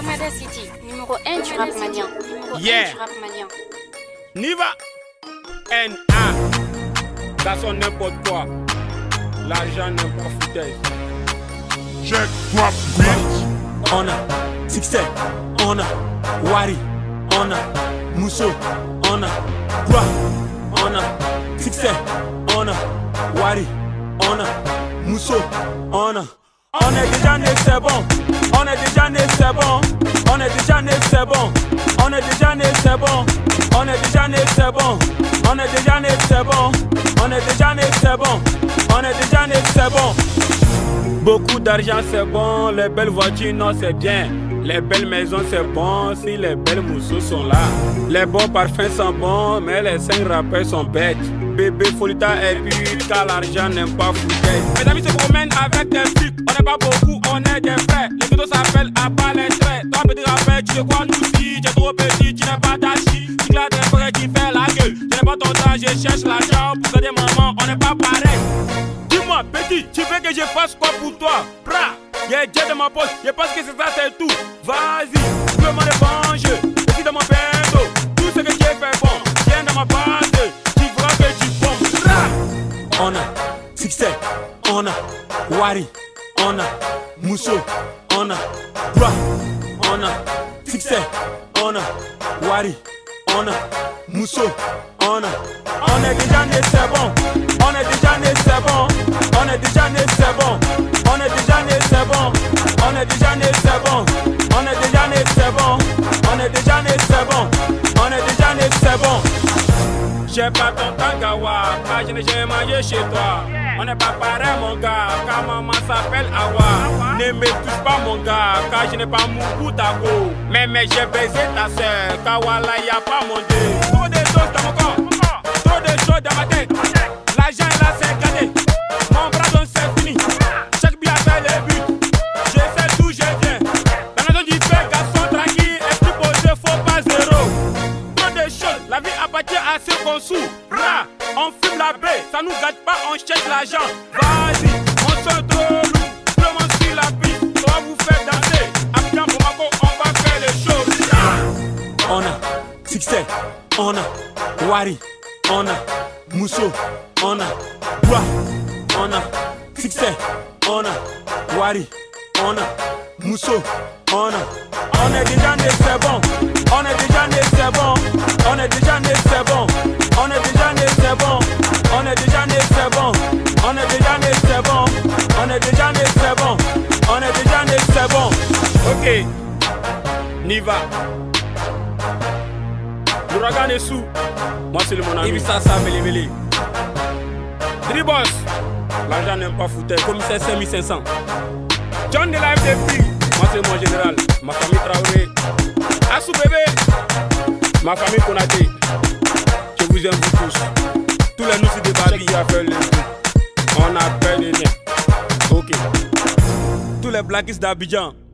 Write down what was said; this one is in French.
Armada City, numéro 1 du rap malien. Yeah. Niva. N.A. Ça sonne n'importe quoi. L'argent n'importe foutaise. Check, drop, bitch. On a succès, on a Wari, on a Mousso, on a Bra, on a succès, on a Wari, on a Mousso, on est déjà né, c'est bon. On est déjà né, c'est bon. On est déjà né, c'est bon. On est déjà né, c'est bon. On est déjà né, c'est bon. On est déjà né, c'est bon. On est déjà né, c'est bon. On est déjà né, c'est bon. Beaucoup d'argent c'est bon, les belles voitures non c'est bien. Les belles maisons c'est bon, si les belles mousseaux sont là. Les bons parfums sont bons, mais les 5 rappeurs sont bêtes. Bébé Folita est pute, car l'argent n'aime pas foutaise. Mes amis se promènent avec des flics, on n'est pas beaucoup, on est des frères. Les photos s'appellent à pas les traits. Toi petit rappeur, tu sais quoi nous si, tu es trop petit, tu n'es pas d'achi. Tu là des frères qui fait la gueule. Tu n'es pas ton temps, je cherche l'argent pour aider maman, on n'est pas pareil. Dis-moi, petit, tu veux que je fasse quoi pour toi? Bra, y'a Dieu dans ma poche, je pense que c'est ça, c'est tout. Vas-y, tu veux m'en revanche, et dans mon bendo. Tout ce que tu fait bon, viens dans ma base, tu verras que tu bombes. Bra, on a succès, on a Wari, on a Mousso, on a Bra, on a succès, on a Wari, on a Mousso, on est déjà né, c'est bon. On est déjà né, c'est bon. On est déjà né, c'est bon. On est déjà né, c'est bon. On est déjà né, c'est bon. On est déjà né, c'est bon. On est déjà né, c'est bon. On est déjà né, c'est bon. J'ai pas ton temps, Gawa, car je n'ai jamais mangé chez toi. On n'est pas pareil, mon gars, car maman s'appelle Awa. Ne me touche pas, mon gars, car je n'ai pas mon goût d'ago. Mais j'ai baisé ta soeur, car voilà, y'a pas mon Dieu. Trop de choses dans mon corps, trop de choses dans ma tête. L'argent est là, c'est cadet. Mon bras donc c'est fini. Chaque billet fait les buts. Je sais d'où je viens. La maison du père, garçon tranquille. Esprit posé, faut pas zéro. Trop de choses, la vie appartient à ceux qu'on sous. On fume la baie, ça nous gâte pas, on cherche l'argent. Vas-y, on se trop lourd. Tout le monde sur la piste, on va vous faire danser. Abidjan, Bamako, on va faire les choses. On a succès, on a Wari, on a Mousso, on a Bra, on a succès, on a Wari, on a Mousso, on est déjà né, c'est bon. On est déjà né, c'est bon. On est déjà né, c'est bon. On est déjà né, c'est bon. On est déjà né, c'est bon. On est déjà né, c'est bon. On est déjà né, c'est bon. On est déjà né, c'est bon. Ok, Niva. L'ouragan est sous. Moi c'est le mon ami. Ibissa Mele. Dribos. L'argent n'aime pas foutre. Commissaire 5500. John de la FDP. Moi c'est mon général. Ma famille Traoré. Assou bébé. Ma famille Konaté. Je vous aime vous tous. Tous les nous de Babi à faire les coups. On a peur de rien. Ok. Tous les blaguistes d'Abidjan.